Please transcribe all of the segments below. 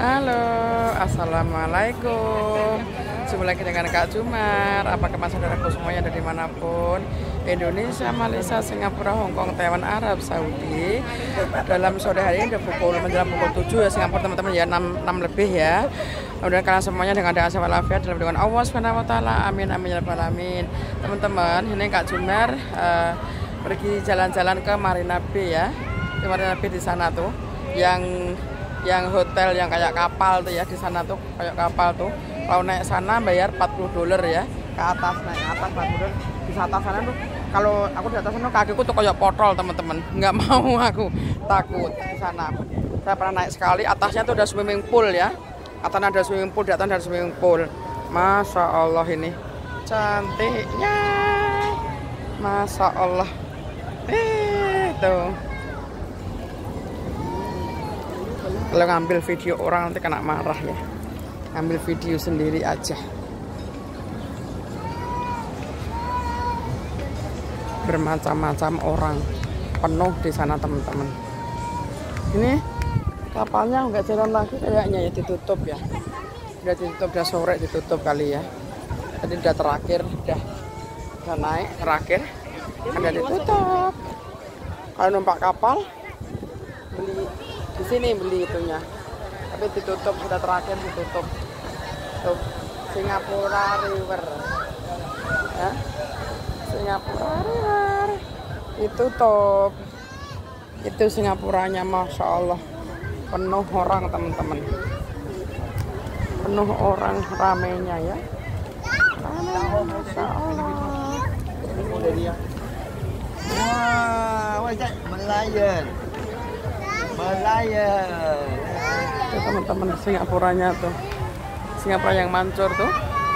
Halo, assalamualaikum. Jumpa lagi dengan Kak Jumar. Apa kabar saudaraku semuanya dari dimanapun, Indonesia, Malaysia, Singapura, Hongkong, Taiwan, Arab Saudi. Dalam sore hari ini udah menjelang pukul 7 ya Singapura teman-teman ya, 6 lebih ya. Kemudian kalian semuanya dengan doa sehat walafiat dalam lindungan Allah Subhanahu wa taala. Amin amin ya rabbal alamin. Teman-teman, ini Kak Jumar pergi jalan-jalan ke Marina Bay ya. Di Marina Bay di sana tuh yang hotel yang kayak kapal tuh ya, di sana tuh kayak kapal tuh. Kalau naik sana bayar $40 ya, ke atas, naik ke atas $40. Di atas sana tuh kalau aku di atas sana kakiku tuh kayak potol teman-teman, nggak mau, aku takut di sana. Saya pernah naik sekali, atasnya tuh ada swimming pool ya, atasnya ada swimming pool, di atas ada swimming pool. Masya Allah, ini cantiknya, Masya Allah. Tuh kalau ngambil video orang nanti kena marah ya, ngambil video sendiri aja. Bermacam-macam orang, penuh di sana teman-teman. Ini kapalnya nggak jalan lagi kayaknya ya, ditutup ya, udah ditutup, udah sore ditutup kali ya. Tadi udah terakhir, udah naik terakhir, ada ditutup. Kalau numpak kapal beli di sini, beli itunya, tapi ditutup, sudah terakhir ditutup. Tuh Singapura River ya, Singapura River ditutup. Itu Singapuranya, Masya Allah, penuh orang teman-teman, penuh orang, ramenya ya, Masya Allah. Wah, Melayan. Itu teman-teman Singapuranya tuh, Singapura yang mancur tuh.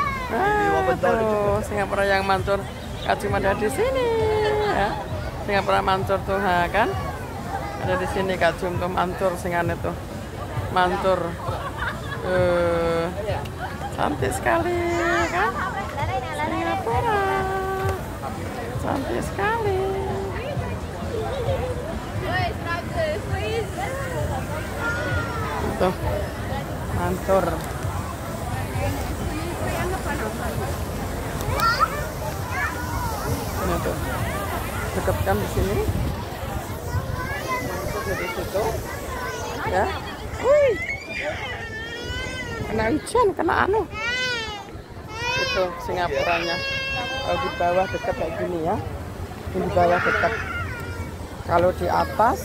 Tuh Singapura yang mancur. Kak Jumar ada di sini ya. Singapura mancur tuh, kan? Ada di sini Kak Jum tuh mancur singane tuh. Mancur. Cantik sekali kan? Singapura. Cantik sekali. Tuh mancur. Ini tuh dekat kan di sini, dari situ ya. Wih, kena hujan, kena anu. Itu Singapuranya. Kalau di bawah dekat kayak gini ya, ini di bawah dekat. Kalau di atas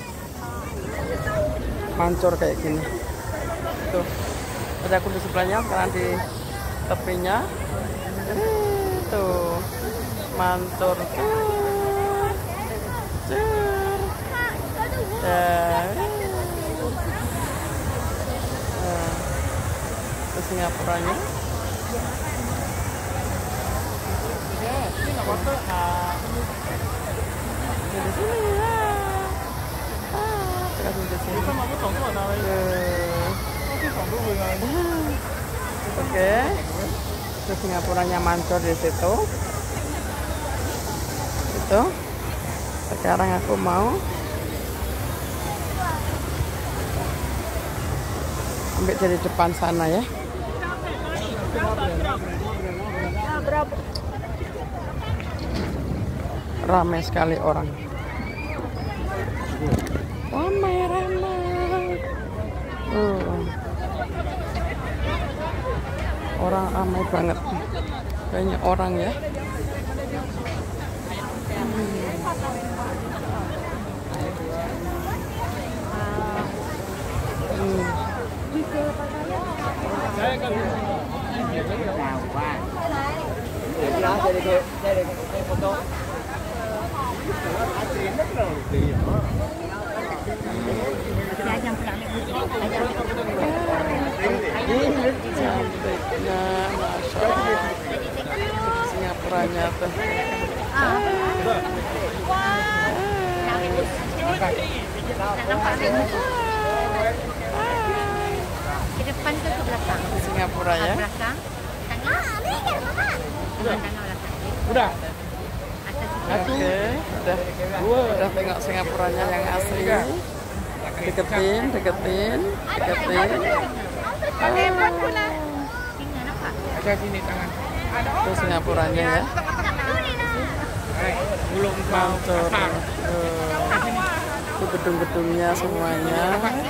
mancur kayak gini. Tuh ada aku di sebelahnya, sekarang di tepinya. Tuh mancur. Itu Singapuranya. Dari sini ya. Oke, itu Singapuranya mancur di situ. Itu sekarang aku mau ambil dari depan sana ya. Ramai sekali orang. Ramai. Orang ramai banget. Banyak orang ya. Cantiknya, Masya Allah. Singapuranya tuh. Ke depan ke belakang? Singapura ya. Belakang. Udah. Oke, udah tengok Singapuranya yang asli. Deketin. Ada sini tangan. Itu Singapuranya ya. Belum Mantul. Itu gedung-gedungnya semuanya.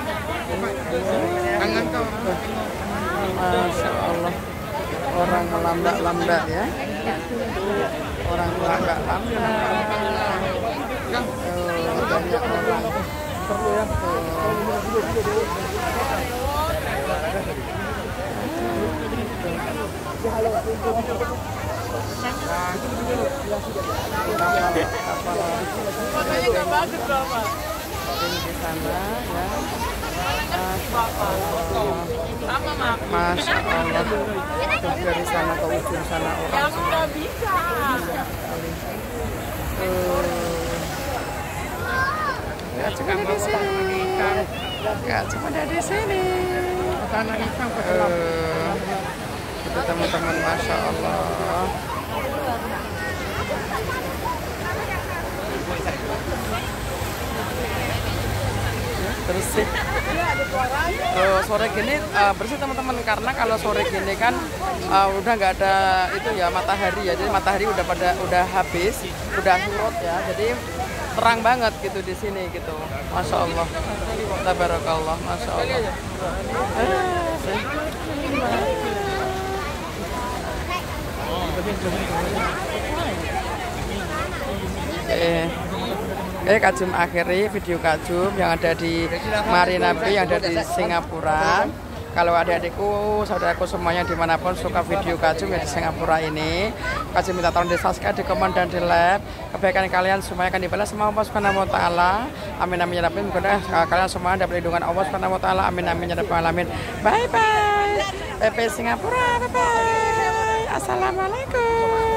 Tangan kau. Masya Allah. Orang melambak-lambak ya. Orang melambak-lambak. Banyak orang. Perlu ya. Fotonya nggak bagus Bapak. Ini di sana ya. Masya Allah. Terus dari sana ke ujung sana orang semua. Bisa. Gak cuma di sini. Gak cuma dari sini. Tanah hitam ke Itu teman-teman, Masya Allah. Bersih. Sore gini bersih teman-teman, karena kalau sore gini kan udah nggak ada itu ya matahari ya, jadi matahari udah habis, udah surut ya, jadi terang banget gitu di sini gitu. Masya Allah, tabarakallah, Masya Allah. Kajum akhiri video Kajum yang ada di Marina Bay, yang ada di Singapura. Kalau adik-adikku, saudaraku semuanya dimanapun suka video Kajum yang di Singapura ini, Kajum minta tolong di subscribe, di komen, dan di like. Kebaikan kalian semuanya akan dibalas sama Allah Subhanahu wa Ta'ala. Amin amin ya rabbal alamin. Kalian semua dapat lindungan Allah Subhanahu wa Ta'ala. Amin amin ya rabbal alamin. Bye bye. PP Singapura. Bye bye. Assalamualaikum.